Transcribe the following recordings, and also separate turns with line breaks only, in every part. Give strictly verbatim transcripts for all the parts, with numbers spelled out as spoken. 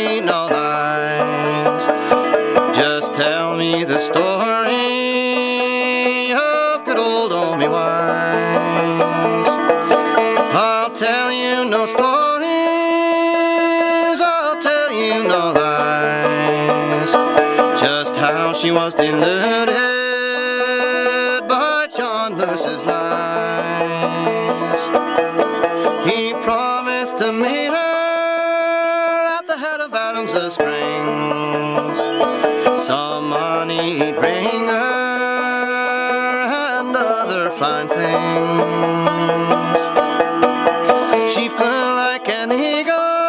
need no lies. Just tell me the story of good old Old Me Wise. I'll tell you no stories, I'll tell you no lies. Just how she was deluded by John Lewis's lies. He promised to meet her at the head of Adams Springs. Some money he'd bring her and other fine things. She flew like an eagle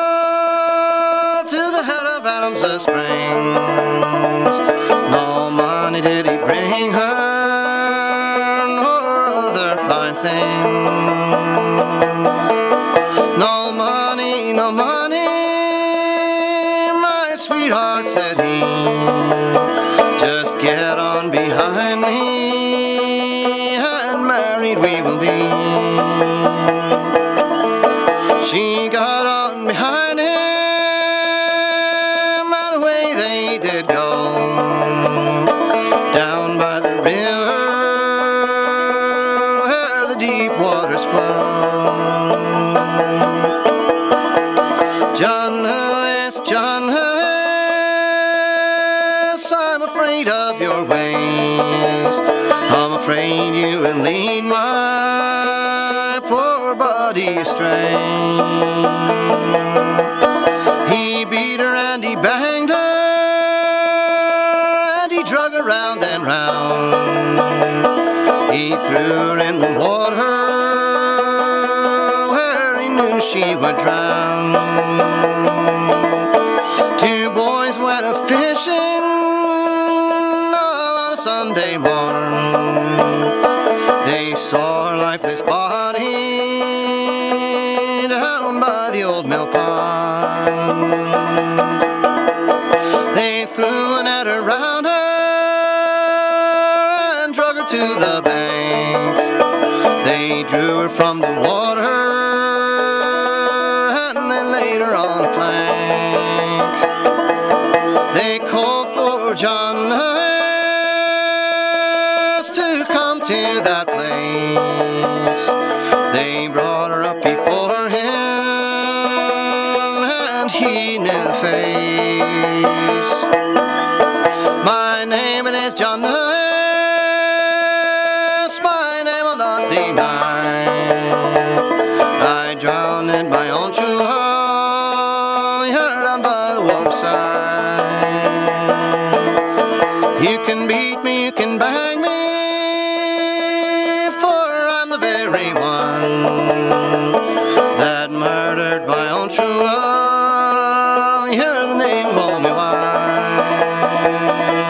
to the head of Adams Springs. No money did he bring her nor other fine things. No money, no money, my sweetheart, said he. Just get on behind me and married we will be. She got on behind him and away they did go, down by the river where the deep waters flow. John Lewis, John Lewis, I'm afraid of your ways. I'm afraid you will lead my poor body astray. He beat her and he banged her and he drug her round and round. He threw her in the water where he knew she would drown. Two boys went a-fishing on a Sunday morn. They saw her lifeless body down by the old mill pond. They threw a net around her and drug her to the bank. They drew her from the water and they laid her on a plank. They called for John Lewis to come to that place. They brought her up before him and he knew the face. My name it is John Lewis, my name will not deny. I drowned in my own true love here down by the waterside. You can beat me, you can bang me, for I'm the very one that murdered my own true love. You hear the name of Old Me Wise.